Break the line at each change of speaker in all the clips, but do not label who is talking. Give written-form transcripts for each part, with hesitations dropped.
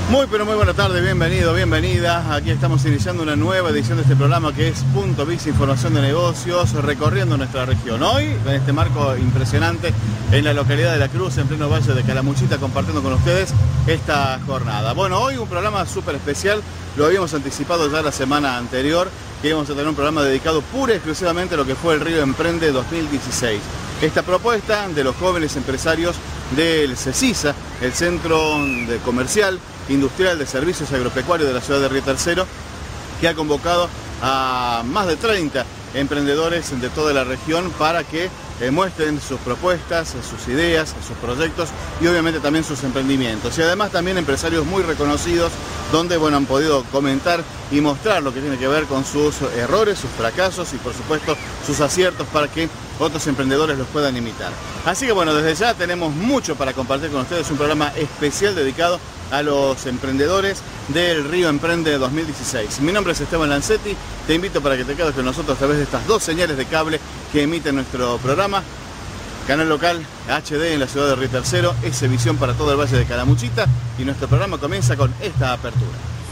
Muy pero muy buena tarde, bienvenido, bienvenida. Aquí estamos iniciando una nueva edición de este programa que es Punto Biz, información de negocios, recorriendo nuestra región. Hoy, en este marco impresionante, en la localidad de La Cruz, en pleno valle de Calamuchita, compartiendo con ustedes esta jornada. Bueno, hoy un programa súper especial, lo habíamos anticipado ya la semana anterior, que íbamos a tener un programa dedicado pura y exclusivamente a lo que fue el Río Emprende 2016. Esta propuesta de los jóvenes empresarios del CECISA, el Centro Comercial, Industrial de Servicios Agropecuarios de la ciudad de Río Tercero, que ha convocado a más de 30 emprendedores de toda la región para que muestren sus propuestas, sus ideas, sus proyectos y obviamente también sus emprendimientos. Y además también empresarios muy reconocidos donde han podido comentar y mostrar lo que tiene que ver con sus errores, sus fracasos y por supuesto sus aciertos para que otros emprendedores los puedan imitar. Así que desde ya tenemos mucho para compartir con ustedes, un programa especial dedicado a los emprendedores del Río Emprende 2016. Mi nombre es Esteban Lancetti, te invito para que te quedes con nosotros a través de estas dos señales de cable que emiten nuestro programa. Canal local HD en la ciudad de Río Tercero, S-Visión para todo el valle de Calamuchita, y nuestro programa comienza con esta apertura.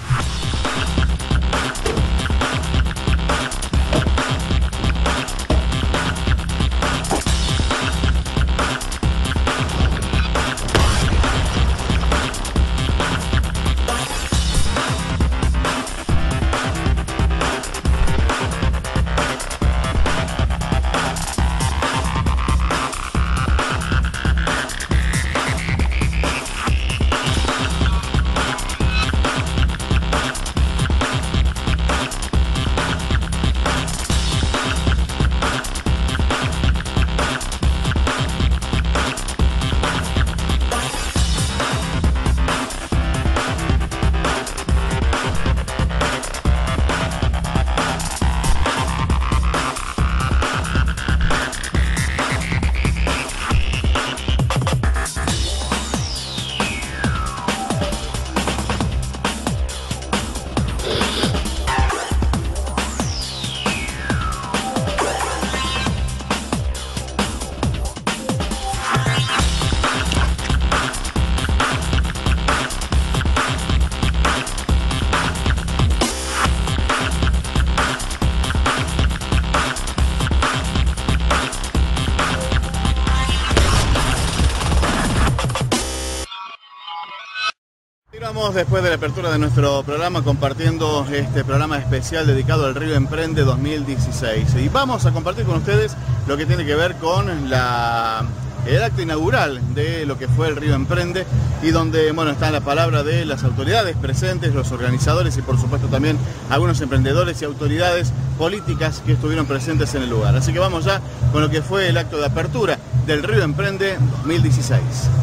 Después de la apertura de nuestro programa, compartiendo este programa especial dedicado al Río Emprende 2016. Y vamos a compartir con ustedes lo que tiene que ver con el acto inaugural de lo que fue el Río Emprende, y donde está la palabra de las autoridades presentes, los organizadores y por supuesto también algunos emprendedores y autoridades políticas que estuvieron presentes en el lugar. Así que vamos ya con lo que fue el acto de apertura del Río Emprende 2016.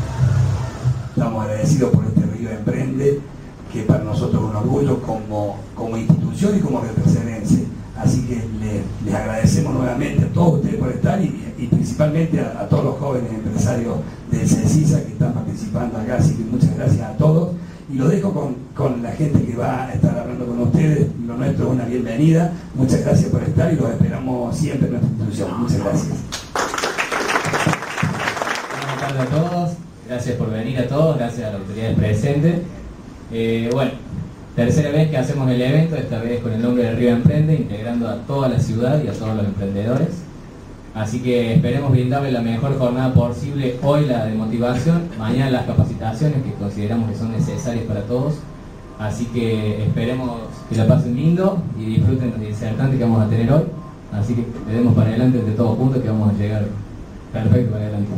Estamos agradecidos por este Río Emprende, que para nosotros es un orgullo como institución y como representantes. Así que les agradecemos nuevamente a todos ustedes por estar y principalmente a todos los jóvenes empresarios del CECISA que están participando acá. Así que muchas gracias a todos. Y lo dejo con la gente que va a estar hablando con ustedes. Lo nuestro es una bienvenida. Muchas gracias por estar y los esperamos siempre en nuestra institución. Muchas gracias.
Buenas tardes a todos. Gracias por venir a todos, gracias a las autoridades presentes. Tercera vez que hacemos el evento, esta vez con el nombre de Río Emprende, integrando a toda la ciudad y a todos los emprendedores. Así que esperemos brindarle la mejor jornada posible, hoy la de motivación, mañana las capacitaciones que consideramos que son necesarias para todos. Así que esperemos que la pasen lindo y disfruten del disertante que vamos a tener hoy. Así que le demos para adelante de todos juntos, que vamos a llegar perfecto para adelante.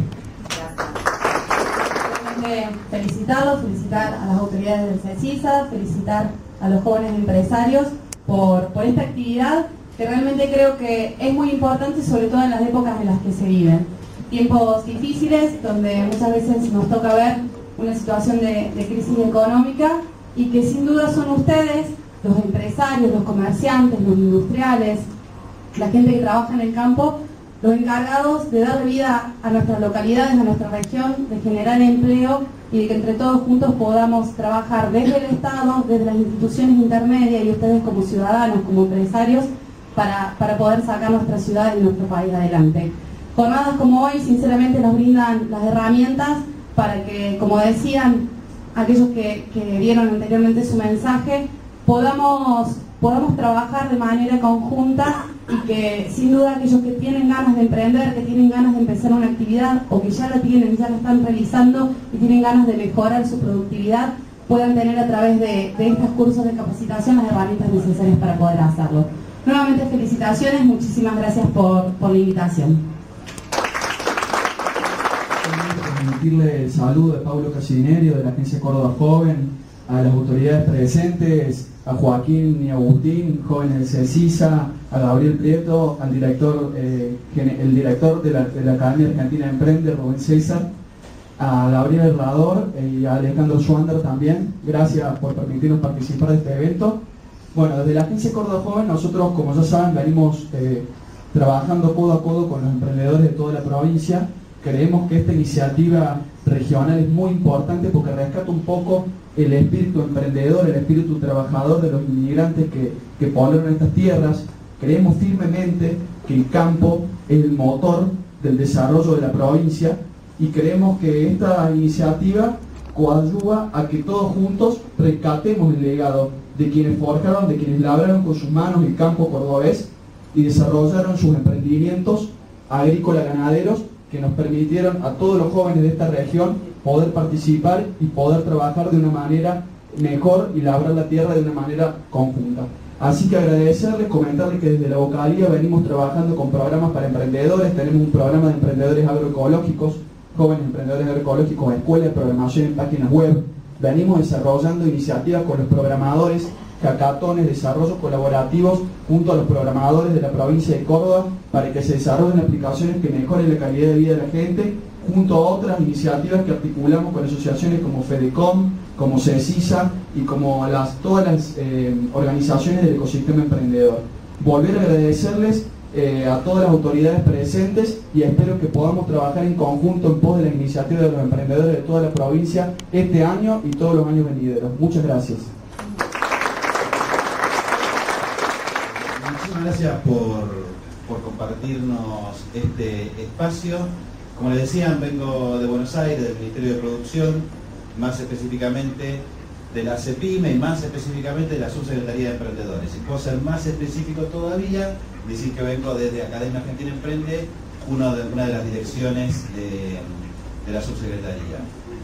Felicitar a las autoridades del CECISA, felicitar a los jóvenes empresarios por esta actividad que realmente creo que es muy importante, sobre todo en las épocas en las que se viven. Tiempos difíciles donde muchas veces nos toca ver una situación de crisis económica, y que sin duda son ustedes, los empresarios, los comerciantes, los industriales, la gente que trabaja en el campo, los encargados de dar vida a nuestras localidades, a nuestra región, de generar empleo y de que entre todos juntos podamos trabajar desde el Estado, desde las instituciones intermedias y ustedes como ciudadanos, como empresarios, para poder sacar nuestra ciudad y nuestro país adelante. Jornadas como hoy sinceramente nos brindan las herramientas para que, como decían, aquellos que dieron anteriormente su mensaje, podamos trabajar de manera conjunta y que sin duda aquellos que tienen ganas de emprender, que tienen ganas de empezar una actividad o que ya la tienen, ya la están realizando y tienen ganas de mejorar su productividad, puedan tener a través de estos cursos de capacitación las herramientas necesarias para poder hacerlo. Nuevamente felicitaciones, muchísimas gracias por la invitación.
Permitirle el saludo de Pablo Casinerio de la Agencia Córdoba Joven, a las autoridades presentes, a Joaquín y Agustín, jóvenes del CECISA, a Gabriel Prieto, al director, el director de la Academia Argentina Emprende, Rubén César, a Gabriel Herrador y a Alejandro Schwander también. Gracias por permitirnos participar de este evento. Bueno, desde la Agencia Córdoba Joven nosotros, como ya saben, venimos trabajando codo a codo con los emprendedores de toda la provincia. Creemos que esta iniciativa regional es muy importante porque rescata un poco el espíritu emprendedor, el espíritu trabajador de los inmigrantes que poblaron estas tierras. Creemos firmemente que el campo es el motor del desarrollo de la provincia y creemos que esta iniciativa coadyuva a que todos juntos rescatemos el legado de quienes forjaron, de quienes labraron con sus manos el campo cordobés y desarrollaron sus emprendimientos agrícolas ganaderos que nos permitieron a todos los jóvenes de esta región poder participar y poder trabajar de una manera mejor y labrar la tierra de una manera conjunta. Así que agradecerles, comentarles que desde la vocalía venimos trabajando con programas para emprendedores. Tenemos un programa de emprendedores agroecológicos, jóvenes emprendedores agroecológicos, escuela de programación en páginas web. Venimos desarrollando iniciativas con los programadores, hackatones, desarrollos colaborativos junto a los programadores de la provincia de Córdoba para que se desarrollen aplicaciones que mejoren la calidad de vida de la gente, junto a otras iniciativas que articulamos con asociaciones como FEDECOM, como CECISA y como todas las organizaciones del ecosistema emprendedor. Volver a agradecerles a todas las autoridades presentes y espero que podamos trabajar en conjunto en pos de la iniciativa de los emprendedores de toda la provincia este año y todos los años venideros. Muchas gracias.
Muchísimas gracias por compartirnos este espacio. Como les decían, vengo de Buenos Aires, del Ministerio de Producción, más específicamente de la CEPIME y más específicamente de la Subsecretaría de Emprendedores. Y puedo ser más específico todavía, decir que vengo desde Academia Argentina Emprende, una de las direcciones de la Subsecretaría.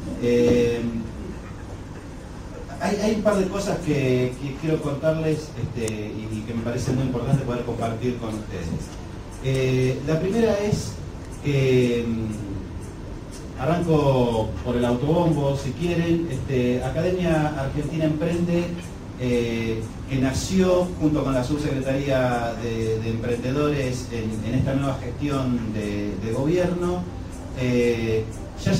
Hay un par de cosas que quiero contarles y que me parece muy importante poder compartir con ustedes. La primera es que arranco por el autobombo, si quieren. Academia Argentina Emprende, que nació junto con la Subsecretaría de Emprendedores en esta nueva gestión de gobierno, ya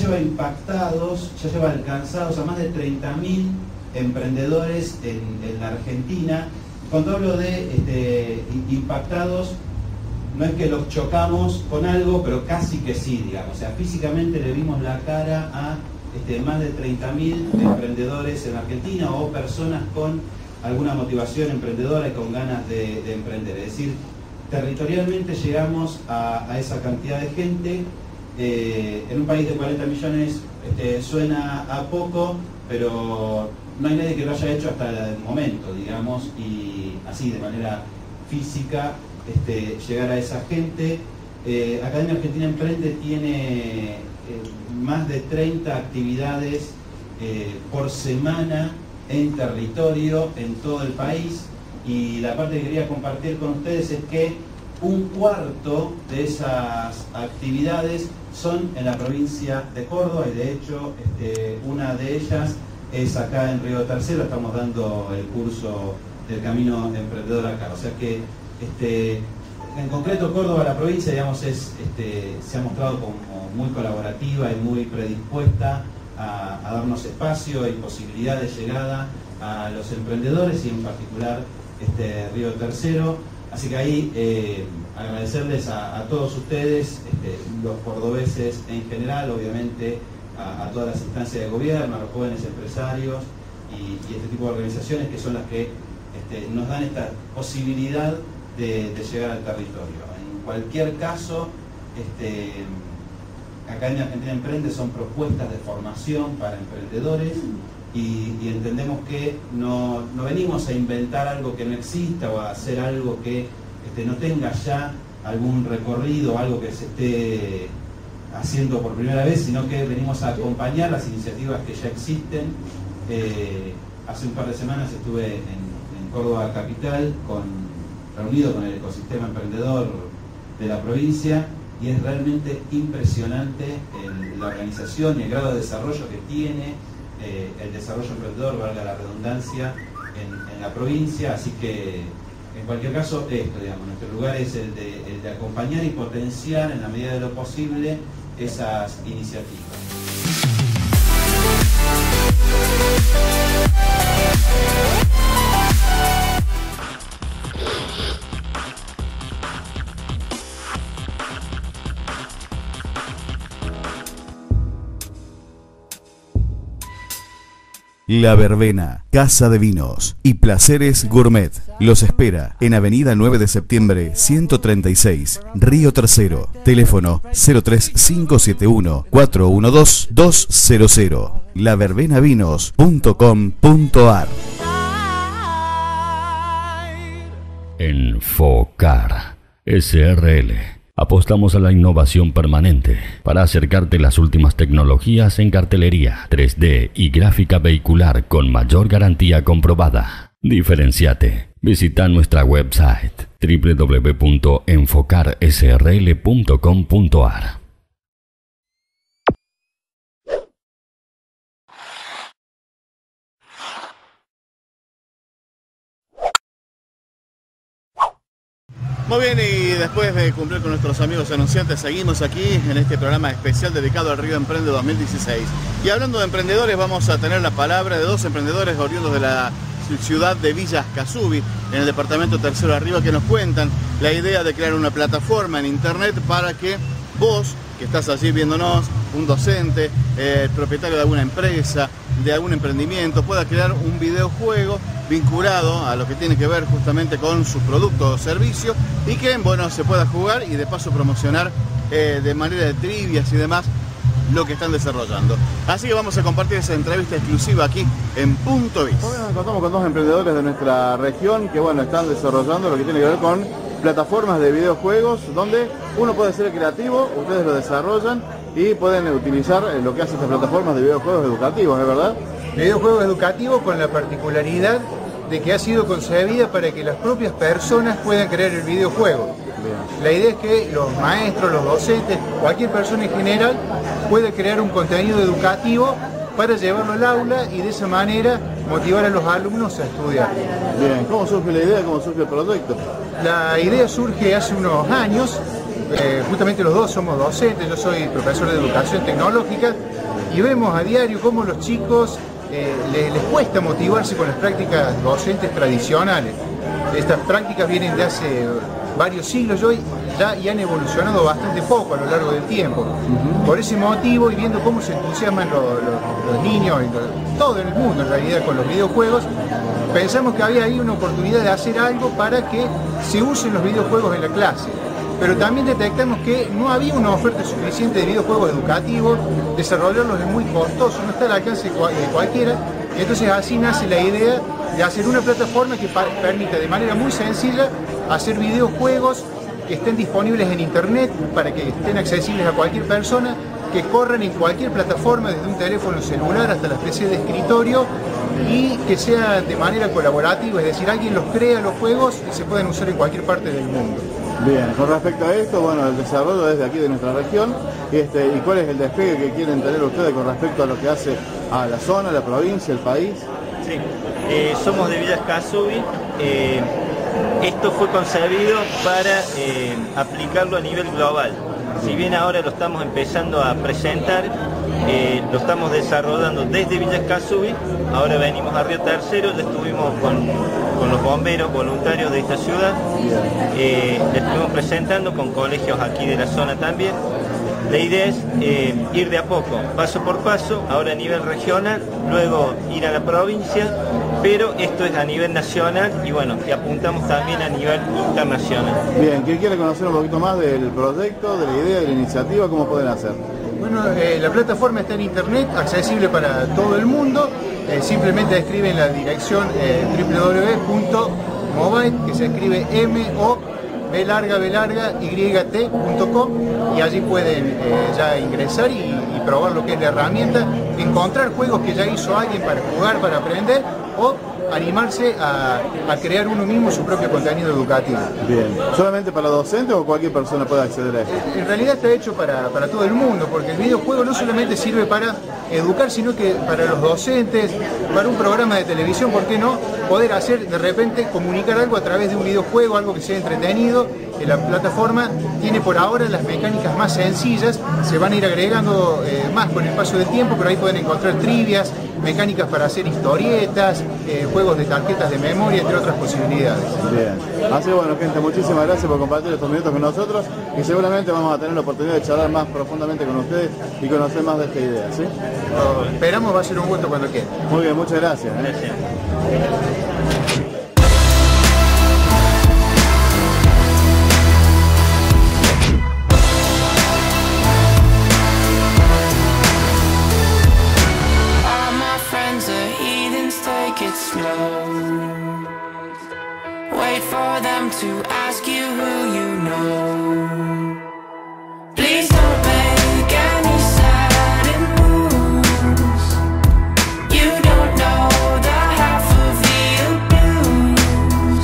lleva alcanzados a más de 30.000 emprendedores en la Argentina. Cuando hablo de impactados, no es que los chocamos con algo, pero casi que sí, digamos. O sea, físicamente le vimos la cara a más de 30.000 emprendedores en Argentina o personas con alguna motivación emprendedora y con ganas de emprender. Es decir, territorialmente llegamos a esa cantidad de gente. En un país de 40 millones suena a poco, pero no hay nadie que lo haya hecho hasta el momento, digamos, y así de manera física llegar a esa gente. Academia Argentina Emprende tiene más de 30 actividades por semana en territorio en todo el país, y la parte que quería compartir con ustedes es que un cuarto de esas actividades son en la provincia de Córdoba, y de hecho una de ellas es acá en Río Tercero. Estamos dando el curso del Camino Emprendedor acá, o sea que en concreto Córdoba, la provincia, digamos, se ha mostrado como muy colaborativa y muy predispuesta a darnos espacio y posibilidad de llegada a los emprendedores, y en particular Río Tercero. Así que ahí agradecerles a todos ustedes, los cordobeses en general, obviamente a todas las instancias de gobierno, a los jóvenes empresarios y este tipo de organizaciones que son las que nos dan esta posibilidad de llegar al territorio. En cualquier caso, Academia Argentina Emprende son propuestas de formación para emprendedores y entendemos que no venimos a inventar algo que no exista o a hacer algo que no tenga ya algún recorrido, algo que se esté haciendo por primera vez, sino que venimos a acompañar las iniciativas que ya existen. Hace un par de semanas estuve en Córdoba Capital reunido con el ecosistema emprendedor de la provincia, y es realmente impresionante la organización y el grado de desarrollo que tiene el desarrollo emprendedor, valga la redundancia, en la provincia. Así que en cualquier caso, nuestro lugar es el de acompañar y potenciar en la medida de lo posible esas iniciativas.
La Verbena, Casa de Vinos y Placeres Gourmet los espera en Avenida 9 de Septiembre 136, Río Tercero. Teléfono 03571 412 200. laverbenavinos.com.ar.
Enfocar SRL. Apostamos a la innovación permanente para acercarte las últimas tecnologías en cartelería, 3D y gráfica vehicular con mayor garantía comprobada. Diferenciate. Visita nuestra website www.enfocarsrl.com.ar.
Muy bien, y después de cumplir con nuestros amigos anunciantes, seguimos aquí en este programa especial dedicado al Río Emprende 2016. Y hablando de emprendedores, vamos a tener la palabra de dos emprendedores oriundos de la ciudad de Villa Escazubí, en el departamento Tercero Arriba, que nos cuentan la idea de crear una plataforma en internet para que vos, que estás allí viéndonos, un docente, propietario de alguna empresa, de algún emprendimiento, pueda crear un videojuego vinculado a lo que tiene que ver justamente con su producto o servicio, y que, bueno, se pueda jugar y de paso promocionar de manera de trivias y demás lo que están desarrollando. Así que vamos a compartir esa entrevista exclusiva aquí en Punto Biz. Bueno, nos contamos con dos emprendedores de nuestra región que, bueno, están desarrollando lo que tiene que ver con plataformas de videojuegos, donde uno puede ser creativo, ustedes lo desarrollan y pueden utilizar lo que hacen estas plataformas de videojuegos educativos, ¿es verdad?
Videojuegos educativos con la particularidad de que ha sido concebida para que las propias personas puedan crear el videojuego. Bien. La idea es que los maestros, los docentes, cualquier persona en general pueda crear un contenido educativo para llevarlo al aula y de esa manera motivar a los alumnos a estudiar.
Bien, ¿cómo surge la idea? ¿Cómo surge el proyecto?
La idea surge hace unos años, justamente los dos somos docentes, yo soy profesor de educación tecnológica, y vemos a diario cómo los chicos les cuesta motivarse con las prácticas docentes tradicionales. Estas prácticas vienen de hace varios siglos y han evolucionado bastante poco a lo largo del tiempo. Por ese motivo, y viendo cómo se entusiasman los niños, todo en el mundo en realidad, con los videojuegos, pensamos que había ahí una oportunidad de hacer algo para que se usen los videojuegos en la clase. Pero también detectamos que no había una oferta suficiente de videojuegos educativos, desarrollarlos es muy costoso, no está al alcance de cualquiera. Entonces así nace la idea de hacer una plataforma que permita de manera muy sencilla hacer videojuegos que estén disponibles en internet para que estén accesibles a cualquier persona, que corran en cualquier plataforma, desde un teléfono celular hasta las PC de escritorio, y que sea de manera colaborativa, es decir, alguien los crea los juegos y se pueden usar en cualquier parte del mundo.
Bien, con respecto a esto, bueno, el desarrollo desde aquí de nuestra región, ¿y cuál es el despegue que quieren tener ustedes con respecto a lo que hace a la zona, la provincia, el país?
Sí, somos de Villa Escazubí. Esto fue concebido para aplicarlo a nivel global. Si bien ahora lo estamos empezando a presentar, lo estamos desarrollando desde Villa Escazubí, ahora venimos a Río Tercero, ya estuvimos con los bomberos voluntarios de esta ciudad, le estuvimos presentando con colegios aquí de la zona también. La idea es ir de a poco, paso por paso, ahora a nivel regional, luego ir a la provincia, pero esto es a nivel nacional y bueno, que apuntamos también a nivel internacional.
Bien, ¿quién quiere conocer un poquito más del proyecto, de la idea, de la iniciativa? ¿Cómo pueden hacer?
Bueno, la plataforma está en internet, accesible para todo el mundo. Simplemente escriben la dirección www.mobile, que se escribe MOBYT.com, y allí pueden ya ingresar y probar lo que es la herramienta, encontrar juegos que ya hizo alguien para jugar, para aprender, o animarse a crear uno mismo su propio contenido educativo.
Bien, ¿solamente para docentes o cualquier persona puede acceder a esto?
En realidad está hecho para todo el mundo, porque el videojuego no solamente sirve para educar, sino que para los docentes, para un programa de televisión, ¿por qué no? Poder hacer, de repente, comunicar algo a través de un videojuego, algo que sea entretenido. La plataforma tiene por ahora las mecánicas más sencillas, se van a ir agregando más con el paso del tiempo, pero ahí pueden encontrar trivias, mecánicas para hacer historietas, juegos de tarjetas de memoria, entre otras posibilidades.
Bien, así bueno, gente, muchísimas gracias por compartir estos minutos con nosotros, y seguramente vamos a tener la oportunidad de charlar más profundamente con ustedes y conocer más de esta idea, ¿sí?
Esperamos, va a ser un gusto cuando quiera.
Muy bien, muchas gracias.
Gracias.
Wait for them to ask you who you know. Please don't make any sudden moves. You don't know the half of the abuse.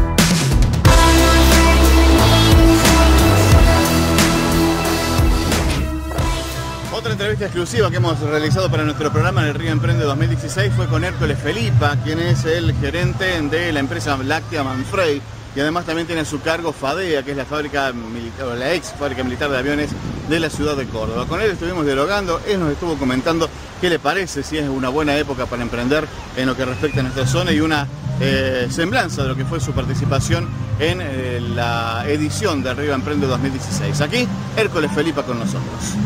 Otra entrevista exclusiva que hemos realizado para nuestro programa en el Río Emprende 2016 fue con Hércules Felipa, quien es el gerente de la empresa láctea Manfrey, y además también tiene a su cargo FADEA, que es la fábrica militar, o la ex fábrica militar de aviones de la ciudad de Córdoba. Con él estuvimos dialogando, él nos estuvo comentando qué le parece, si es una buena época para emprender en lo que respecta a nuestra zona, y una semblanza de lo que fue su participación en la edición del Río Emprende 2016. Aquí, Hércules Felipa con nosotros.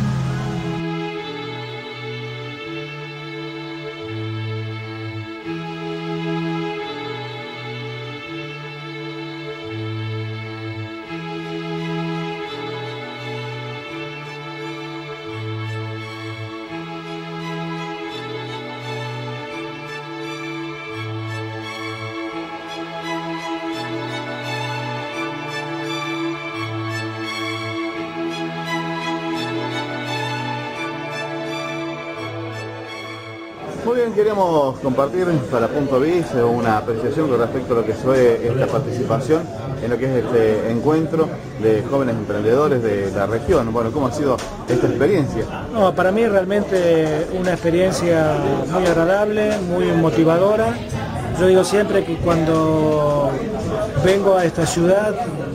Muy bien, queremos compartir para Punto Biz una apreciación con respecto a lo que fue esta participación en lo que es este encuentro de jóvenes emprendedores de la región. Bueno, ¿cómo ha sido esta experiencia?
No, para mí realmente una experiencia muy agradable, muy motivadora. Yo digo siempre que cuando vengo a esta ciudad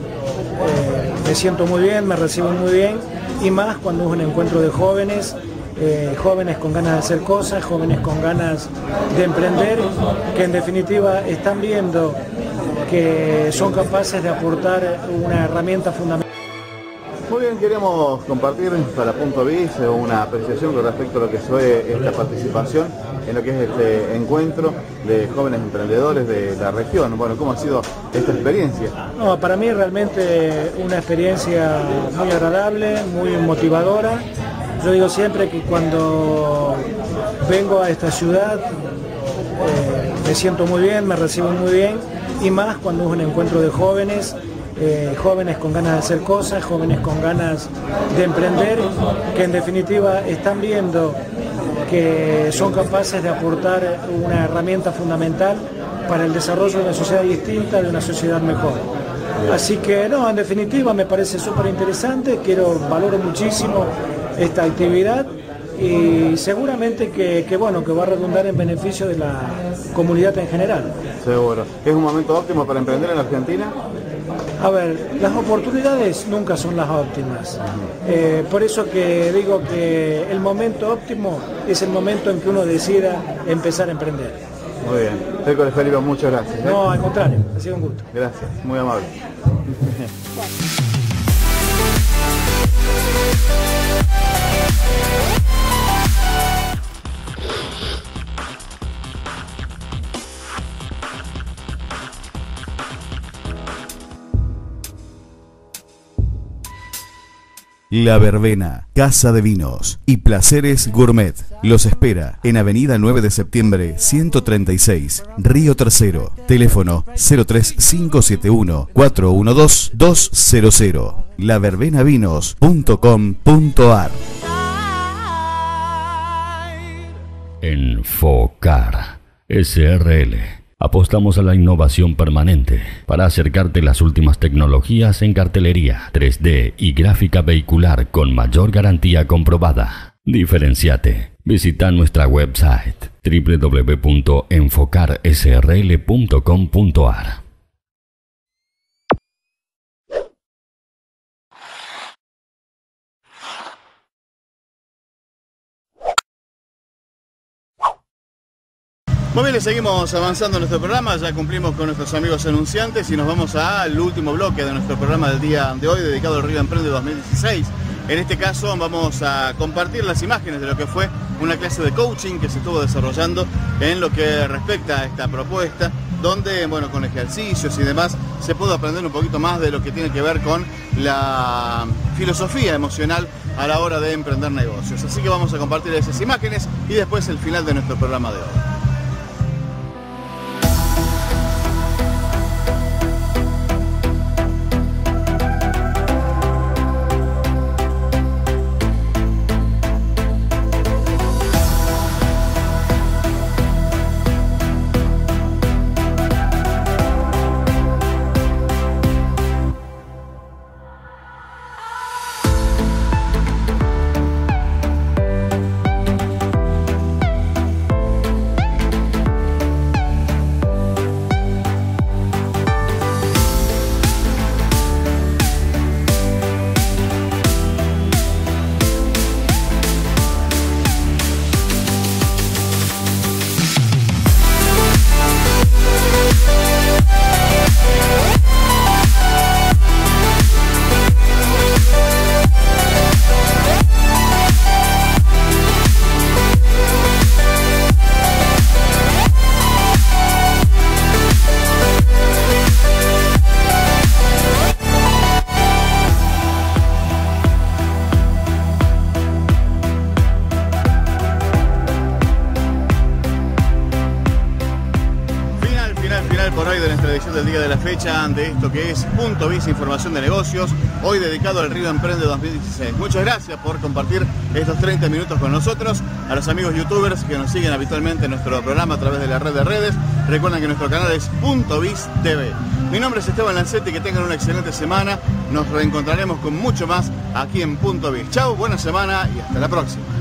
me siento muy bien, me reciben muy bien, y más cuando es un encuentro de jóvenes. Jóvenes con ganas de hacer cosas, jóvenes con ganas de emprender, que en definitiva están viendo que son capaces de aportar una herramienta fundamental.
Muy bien, queremos compartir para Punto Biz una apreciación con respecto a lo que fue esta participación en lo que es este encuentro de jóvenes emprendedores de la región. Bueno, ¿cómo ha sido esta experiencia?
No, para mí realmente una experiencia muy agradable, muy motivadora. Yo digo siempre que cuando vengo a esta ciudad me siento muy bien, me reciben muy bien, y más cuando es un encuentro de jóvenes, jóvenes con ganas de hacer cosas, jóvenes con ganas de emprender, que en definitiva están viendo que son capaces de aportar una herramienta fundamental para el desarrollo de una sociedad distinta, de una sociedad mejor. Así que no, en definitiva me parece súper interesante, valoro muchísimo esta actividad, y seguramente que va a redundar en beneficio de la comunidad en general.
Seguro. ¿Es un momento óptimo para emprender en Argentina?
A ver, las oportunidades nunca son las óptimas. Por eso que digo que el momento óptimo es el momento en que uno decida empezar a emprender.
Muy bien. Hércules Felipe, muchas gracias.
No, al contrario, ha sido un gusto.
Gracias, muy amable.
La Verbena, Casa de Vinos y Placeres Gourmet. Los espera en Avenida 9 de Septiembre 136, Río Tercero. Teléfono 03571 412 200. laverbenavinos.com.ar.
Enfocar SRL. Apostamos a la innovación permanente para acercarte las últimas tecnologías en cartelería, 3D y gráfica vehicular con mayor garantía comprobada. Diferenciate. Visita nuestra website www.enfocarsrl.com.ar.
Muy bien, seguimos avanzando en nuestro programa, ya cumplimos con nuestros amigos anunciantes y nos vamos al último bloque de nuestro programa del día de hoy, dedicado al Río Emprende 2016. En este caso vamos a compartir las imágenes de lo que fue una clase de coaching que se estuvo desarrollando en lo que respecta a esta propuesta, donde, bueno, con ejercicios y demás, se pudo aprender un poquito más de lo que tiene que ver con la filosofía emocional a la hora de emprender negocios. Así que vamos a compartir esas imágenes y después el final de nuestro programa de hoy. Por hoy de nuestra edición del día de la fecha de esto que es Punto Biz, información de negocios, hoy dedicado al Río Emprende 2016. Muchas gracias por compartir estos 30 minutos con nosotros. A los amigos youtubers que nos siguen habitualmente en nuestro programa a través de la red de redes, recuerden que nuestro canal es Punto Biz TV. Mi nombre es Esteban Lancetti, que tengan una excelente semana. Nos reencontraremos con mucho más aquí en Punto Biz. Chau, buena semana y hasta la próxima.